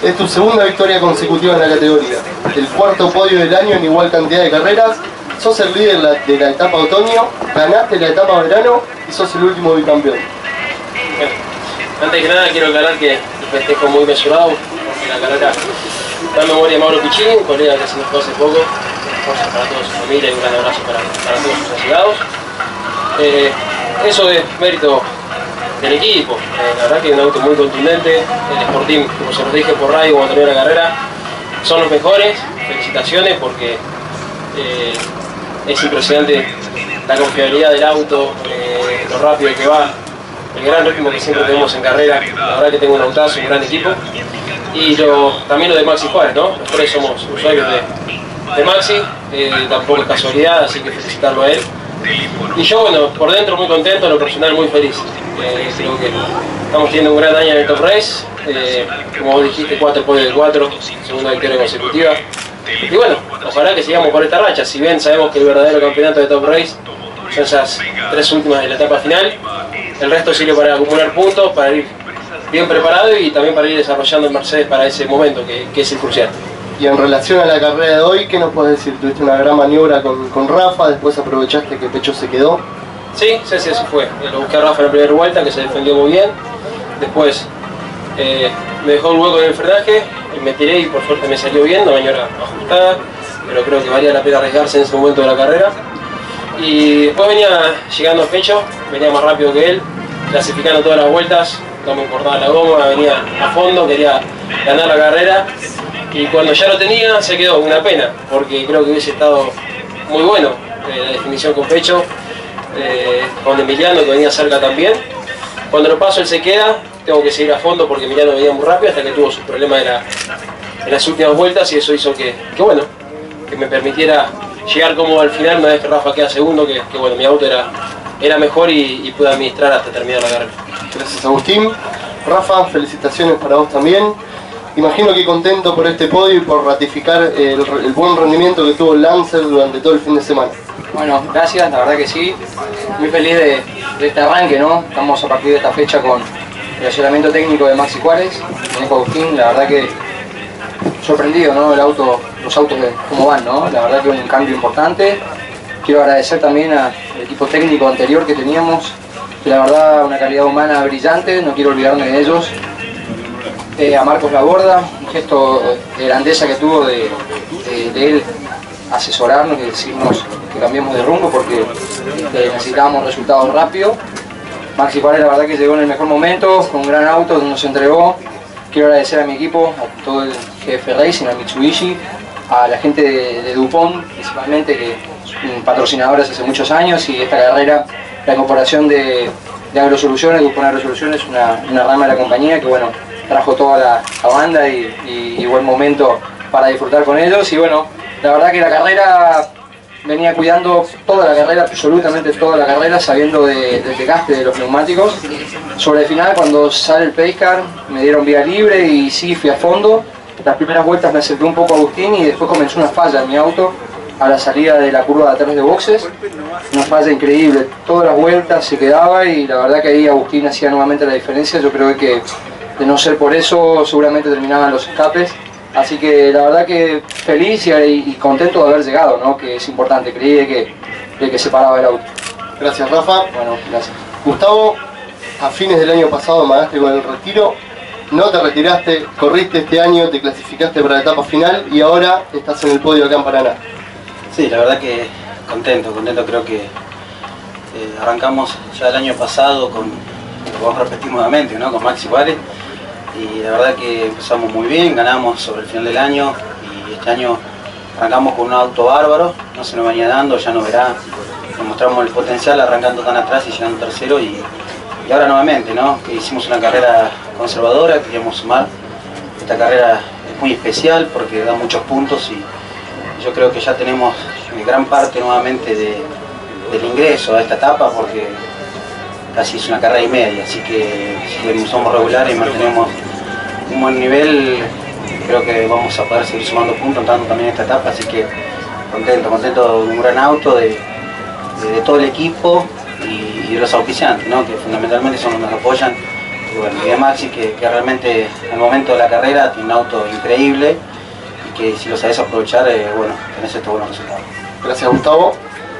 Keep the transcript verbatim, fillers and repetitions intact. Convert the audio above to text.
Es tu segunda victoria consecutiva en la categoría, el cuarto podio del año en igual cantidad de carreras, sos el líder de la, de la etapa otoño, ganaste la etapa verano y sos el último bicampeón. Bueno, antes que nada quiero aclarar que el festejo muy mesurado, porque la carrera da memoria de Mauro Piccini, un colega que se nos fue hace poco. Fuerza para toda su familia y un gran abrazo para, para todos sus allegados. Eh, eso es mérito del equipo, eh, la verdad que es un auto muy contundente, el Sporting, como se los dije por radio cuando terminé la carrera, son los mejores, felicitaciones porque eh, es impresionante la confiabilidad del auto, eh, lo rápido que va, el gran ritmo que siempre tenemos en carrera, la verdad que tengo un autazo, un gran equipo, y lo, también lo de Maxi Juárez, ¿no? Los tres somos usuarios de, de Maxi, eh, tampoco es casualidad, así que felicitarlo a él. Y yo, bueno, por dentro muy contento, en lo personal muy feliz. Eh, creo que estamos teniendo un gran año en el Top Race, eh, como vos dijiste, cuatro podios de cuatro, segunda victoria consecutiva. Y bueno, ojalá que sigamos por esta racha, si bien sabemos que el verdadero campeonato de Top Race son esas tres últimas de la etapa final, el resto sirve para acumular puntos, para ir bien preparado y también para ir desarrollando el Mercedes para ese momento que, que es el crucial. Y en relación a la carrera de hoy, ¿qué nos puedes decir? Tuviste una gran maniobra con, con Rafa, después aprovechaste que Pecho se quedó. Sí, sí, sí, así fue. Lo busqué a Rafa en la primera vuelta, que se defendió muy bien. Después eh, me dejó un hueco en el frenaje, me tiré y por suerte me salió bien, una maniobra ajustada, pero creo que valía la pena arriesgarse en ese momento de la carrera. Y después venía llegando a Pecho, venía más rápido que él, clasificando todas las vueltas, no me importaba la goma, venía a fondo, quería ganar la carrera. Y cuando ya lo tenía, se quedó, una pena, porque creo que hubiese estado muy bueno eh, la definición con Pecho, eh, con Emiliano, que venía cerca también. Cuando lo paso, él se queda, tengo que seguir a fondo porque Emiliano venía muy rápido hasta que tuvo sus problemas en, la, en las últimas vueltas y eso hizo que, que, bueno, que me permitiera llegar como al final, una vez que Rafa queda segundo, que, que bueno, mi auto era, era mejor y, y pude administrar hasta terminar la carrera. Gracias, Agustín. Rafa, felicitaciones para vos también. Imagino que contento por este podio y por ratificar el, el buen rendimiento que tuvo el Lancer durante todo el fin de semana. Bueno, gracias, la verdad que sí. Muy feliz de, de este arranque, ¿no? Estamos a partir de esta fecha con el asesoramiento técnico de Maxi Juárez, con Agustín, la verdad que sorprendido, ¿no? El auto, los autos de cómo van, ¿no? La verdad que un cambio importante. Quiero agradecer también al equipo técnico anterior que teníamos, que la verdad una calidad humana brillante, no quiero olvidarme de ellos. Eh, a Marcos Laborda, un gesto de grandeza que tuvo de, de, de él asesorarnos y decirnos que cambiemos de rumbo porque eh, necesitábamos resultados rápidos. Maxi Juárez la verdad que llegó en el mejor momento, con un gran auto, nos entregó. Quiero agradecer a mi equipo, a todo el G F Racing, a Mitsubishi, a la gente de, de DuPont, principalmente, que son patrocinadores hace muchos años, y esta carrera, la incorporación de, de Agrosoluciones, DuPont Agrosoluciones, una, una rama de la compañía que bueno, trajo toda la, la banda y, y, y buen momento para disfrutar con ellos. Y bueno, la verdad que la carrera venía cuidando toda la carrera, absolutamente toda la carrera, sabiendo de, del desgaste de los neumáticos. Sobre el final, cuando sale el pace car, me dieron vía libre y sí, fui a fondo. Las primeras vueltas me acerqué un poco a Agustín y después comenzó una falla en mi auto a la salida de la curva de atrás de boxes. Una falla increíble, todas las vueltas se quedaba y la verdad que ahí Agustín hacía nuevamente la diferencia. Yo creo que de no ser por eso seguramente terminaban los escapes. Así que la verdad que feliz y, y contento de haber llegado, ¿no? Que es importante, creí de que, de que se paraba el auto. Gracias, Rafa. Bueno, gracias. Gustavo, a fines del año pasado amagaste con el retiro, no te retiraste, corriste este año, te clasificaste para la etapa final y ahora estás en el podio acá en Paraná. Sí, la verdad que contento, contento, creo que eh, arrancamos ya el año pasado con, vamos a repetir nuevamente, ¿no? Con Maxi Juárez. Y la verdad que empezamos muy bien, ganamos sobre el final del año y este año arrancamos con un auto bárbaro, no se nos venía dando, ya no verá, demostramos el potencial arrancando tan atrás y llegando tercero y, y ahora nuevamente, ¿no? Que hicimos una carrera conservadora, queríamos sumar, esta carrera es muy especial porque da muchos puntos y yo creo que ya tenemos gran parte nuevamente de, del ingreso a esta etapa porque casi es una carrera y media, así que si somos regulares y mantenemos un buen nivel, creo que vamos a poder seguir sumando puntos, entrando también en esta etapa, así que contento, contento de un gran auto, de, de, de todo el equipo y, y de los auspiciantes, ¿no? Que fundamentalmente son los que nos apoyan y bueno, y de Maxi que, que realmente en el momento de la carrera tiene un auto increíble y que si lo sabes aprovechar, eh, bueno, tenés estos buenos resultados. Gracias, Gustavo.